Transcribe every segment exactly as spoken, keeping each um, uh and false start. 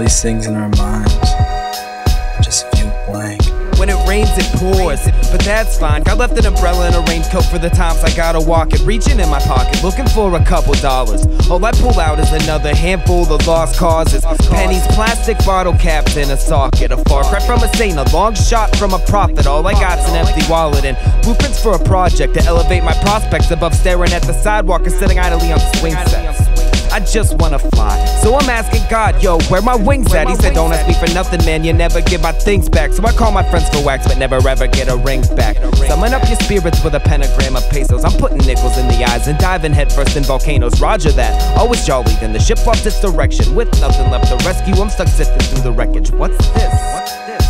these things in our minds, just a few blank. When it rains, it pours, but that's fine. Got left an umbrella and a raincoat for the times I gotta walk it. Reaching in my pocket, looking for a couple dollars. All I pull out is another handful of lost causes. Pennies, plastic bottle caps in a socket. A far cry from a saint, a long shot from a prophet. All I got's an empty wallet and blueprints for a project to elevate my prospects above staring at the sidewalk or sitting idly on swing sets. I just wanna fly, so I'm asking God, yo, where my wings at? He said, don't ask me for nothing, man, you never get my things back. So I call my friends for wax, but never ever get a ring back. Summon up your spirits with a pentagram of pesos. I'm putting nickels in the eyes and diving headfirst in volcanoes. Roger that, always jolly, then the ship lost its direction. With nothing left to rescue, I'm stuck sifting through the wreckage. What's this? What's this?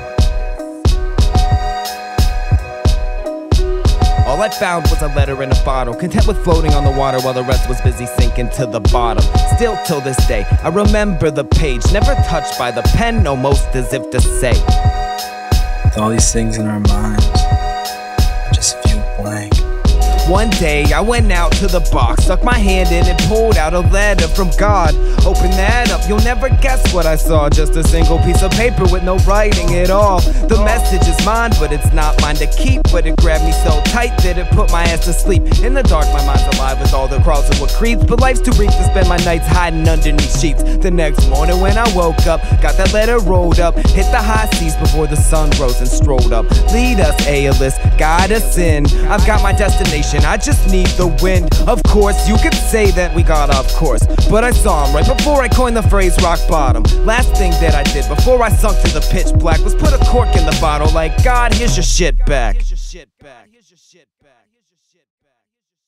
All I found was a letter in a bottle, content with floating on the water while the rest was busy sinking to the bottom. Still till this day, I remember the page, never touched by the pen, almost as if to say, With all these things in our minds, just a few blank. One day I went out to the box, stuck my hand in and pulled out a letter from God. Open that up, you'll never guess what I saw. Just a single piece of paper with no writing at all. The message is mine, but it's not mine to keep. But it grabbed me so tight that it put my ass to sleep. In the dark my mind's alive with all the crawls and what creeps, but life's too brief to spend my nights hiding underneath sheets. The next morning when I woke up, got that letter rolled up, hit the high seas before the sun rose and strolled up. Lead us, A-list, guide us in. I've got my destination, I just need the wind. Of course, you could say that we got off course, but I saw him right before I coined the phrase rock bottom. Last thing that I did before I sunk to the pitch black was put a cork in the bottle like, God, here's your shit back.